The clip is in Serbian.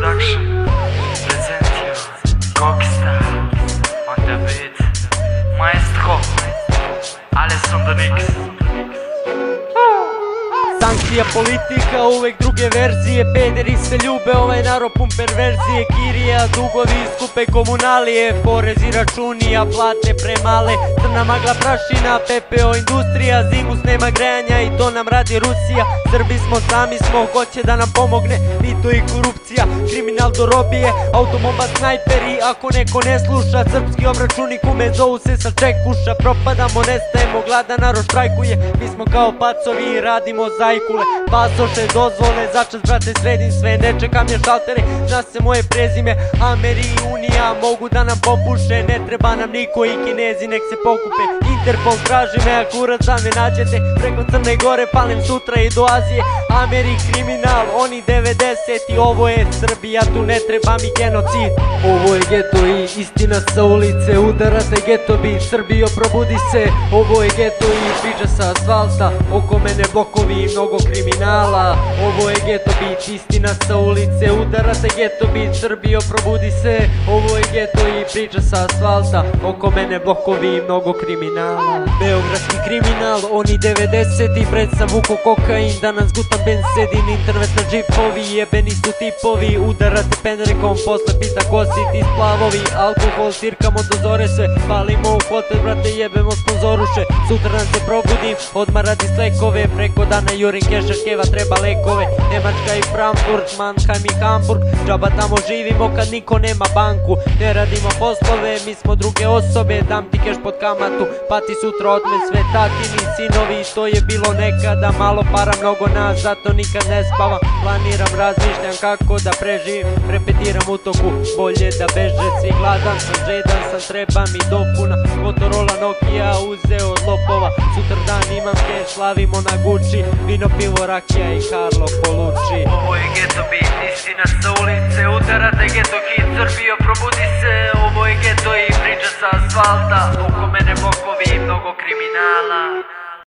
Production present you Cockstar on the beat Maestro Ales on the mix. Sankcija politika, uvek druge verzije. Pederi se ljube, ovaj narod pun perverzije. Kirija, dugovi, skupe komunalije. Porezi, računi, a plate premale. Crna magla, prašina, pepeo, industrija. Zimus nema grejanja i to nam radi Rusija. Srbi smo, sami smo, ko će da nam pomogne? Mito i korupcija, kriminal do robije. Automomba, snajperi, ako neko ne sluša. Srpski obračuni, kume, zovu se sa čekuša. Propadamo, nestajemo, gladan narod štrajkuje. Mi smo kao pacovi i radimo zajkule. Pasoše, dozvole, začas brate sredim sve. Ne čekam je šaltere, zna se moje prezime. Ameri i Unija mogu da nam popuše. Ne treba nam niko i Kinezi nek se pokupe. Interpol traži me, ako urat za me nađete. Preko Crne Gore palim sutra i do Azije. Ameri kriminal, oni 90. Ovo je Srbija, tu ne treba mi genocid. Ovo je geto i istina sa ulice. Udarate geto bi, Srbijo probudi se. Ovo je geto i priča sa asfalta. Oko mene blokovi i mnogo kriminala. Ovo je geto bit, istina sa ulice. Udarate geto bit, Srbijo probudi se. Ovo je geto i priča sa asfalta. Oko mene blokovi i mnogo kriminala. Beogradski kriminal, oni 90. Pred sam vuko kokain, danas gutam bensedin. Internet na džipovi, jebeni su tipovi. Udarate penrekom, posle pita ko si ti splavovi. Alkohol, sirkamo do zore sve. Palimo u hotel, brate, jebemo sponzoruše. Sutra nam se probudim, odmah radi slekove. Preko dana jurim kešer, keva treba lekove. Nemačka i Frankfurt, Mannheim i Hamburg. Džaba tamo živimo kad niko nema banku. Ne radimo poslove, mi smo druge osobe. Dam ti keš pod kamatu, pa ti sutra odme sve. Tatini sinovi, to je bilo nekada. Malo para, mnogo nas, zato nikad ne spavam. Planiram, razmišljam kako da preživim. Repetiram u toku, bolje da beže svi. Gladan sam, žedan sam, treba mi dopuna. Motorola, Nokia, uzeo od lopova. Sutra dan imam keš, slavimo na Gucci. Vino, pivo, rakija i Karlo Polucci. Ovo je geto beat, istina sa ulice. Udarate geto hit, Srbijo probudi se. Ovo je geto i priča sa asfalta. Oko mene blokovi i mnogo kriminala.